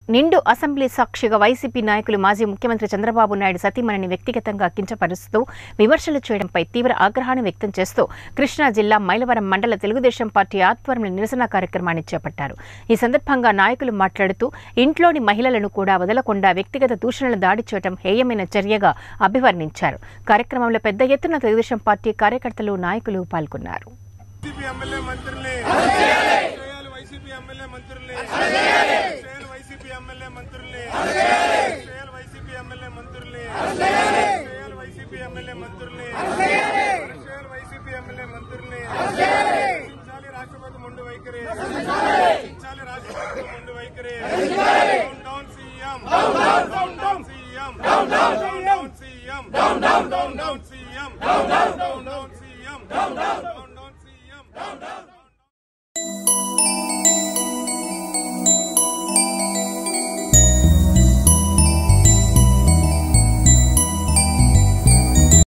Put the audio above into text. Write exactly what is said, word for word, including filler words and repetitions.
నిండు అసెంబ్లీ సాక్షిగా వైసీపీ నాయకులు మాజీ ముఖ్యమంత్రి చంద్రబాబు నాయుడు సతీమణిని వ్యక్తిగతంగా కించపరుస్తూ విమర్శలు చేయడంపై తీవ్ర ఆగ్రహాన్ని వ్యక్తం చేస్తూ కృష్ణా జిల్లా మైలవరం మండల తెలుగుదేశం పార్టీ ఆధ్వర్యంలో నిరసన కార్యక్రమాన్ని చేపట్టారు. ఈ సందర్భంగా నాయకులు మాట్లాడుతూ ఇంట్లోని మహిళలను కూడా వదలకుండా వ్యక్తిగత దూషణలు దాడి చేయడం హేయమైన చర్యగా అభివర్ణించారు. కార్యక్రమంలో పెద్ద ఎత్తున తెలుగుదేశం పార్టీ కార్యకర్తలు నాయకులు పాల్గొన్నారు. ఎమ్మెల్యే మంత్రుల్ని వైసీపీ ఎమ్మెల్యే మంత్రుల్ని వైసీపీ ఎమ్మెల్యే మంత్రుల్ని